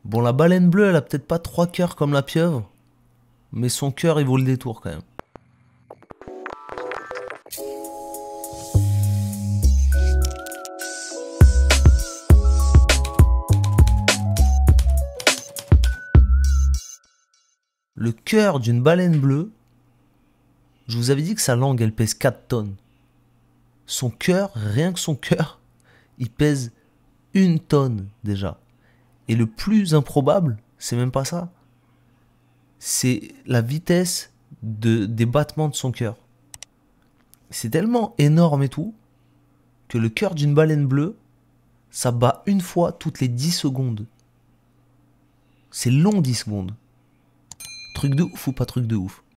Bon, la baleine bleue, elle a peut-être pas 3 cœurs comme la pieuvre, mais son cœur, il vaut le détour quand même. Le cœur d'une baleine bleue, je vous avais dit que sa langue, elle pèse 4 tonnes. Son cœur, rien que son cœur, il pèse 1 tonne déjà. Et le plus improbable, c'est même pas ça. C'est la vitesse des battements de son cœur. C'est tellement énorme et tout, que le cœur d'une baleine bleue, ça bat une fois toutes les 10 secondes. C'est long 10 secondes. Truc de ouf ou pas truc de ouf?